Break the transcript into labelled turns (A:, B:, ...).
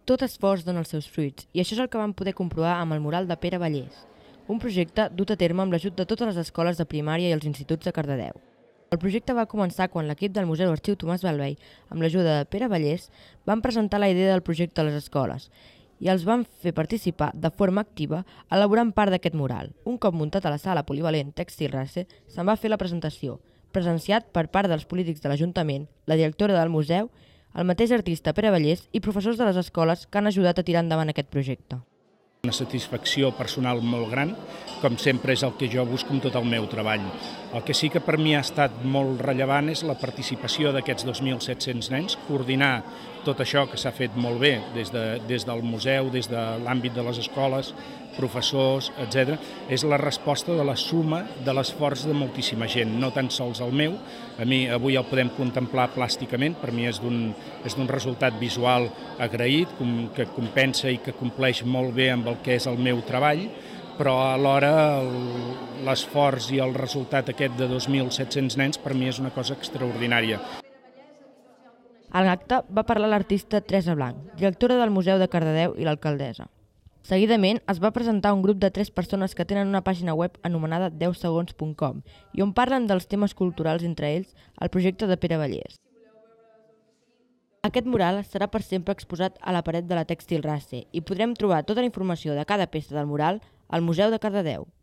A: Tot esforç dona els seus fruits, i això és el que vam poder comprovar amb el mural de Pere Vallès, un projecte dut a terme amb l'ajut de totes les escoles de primària i els instituts de Cardedeu. El projecte va començar quan l'equip del Museu Arxiu Tomàs Balvei, amb l'ajuda de Pere Vallès, van presentar la idea del projecte a les escoles i els van fer participar de forma activa elaborant part d'aquest mural. Un cop muntat a la sala polivalent Tèxtil Race, se'n va fer la presentació, presenciat per part dels polítics de l'Ajuntament, la directora del museu, el mateix artista Pere Vallès i professors de les escoles que han ajudat a tirar endavant aquest projecte.
B: Una satisfacció personal molt gran, com sempre és el que jo busco en tot el meu treball. El que sí que per mi ha estat molt rellevant és la participació d'aquests 2.700 nens, coordinar tot això que s'ha fet molt bé des del museu, des de l'àmbit de les escoles, professors, etc. És la resposta de la suma de l'esforç de moltíssima gent, no tan sols el meu. A mi avui el podem contemplar plàsticament, per mi és d'un resultat visual agraït, que compensa i que compleix molt bé amb el que és el meu treball, però alhora l'esforç i el resultat aquest de 2.700 nens per mi és una cosa extraordinària.
A: A l'acte va parlar l'artista Teresa Blanc, directora del Museu de Cardedeu i l'alcaldessa. Seguidament es va presentar un grup de 3 persones que tenen una pàgina web anomenada 10segons.com i on parlen dels temes culturals, entre ells el projecte de Pere Vallès. Aquest mural serà per sempre exposat a la paret de la Tèxtil Race i podrem trobar tota la informació de cada peça del mural al Museu de Cardedeu.